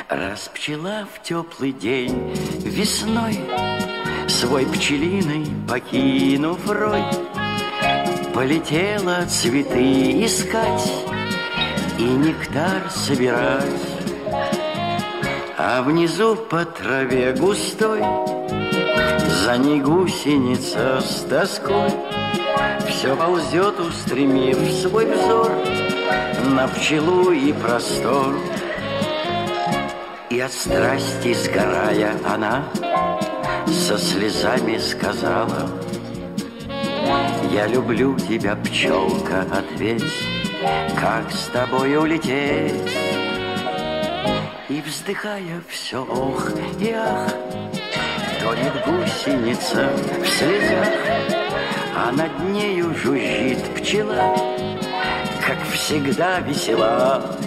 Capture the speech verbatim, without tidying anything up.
Раз пчела в теплый день весной свой пчелиный покинув рой, полетела цветы искать и нектар собирать, а внизу по траве густой за ней гусеница с тоской все ползет, устремив свой взор на пчелу и простор. И от страсти сгорая она со слезами сказала: я люблю тебя, пчелка, ответь, как с тобой улететь? И вздыхая все ох и ах, тонет гусеница в слезах, а над нею жужжит пчела, как всегда весела.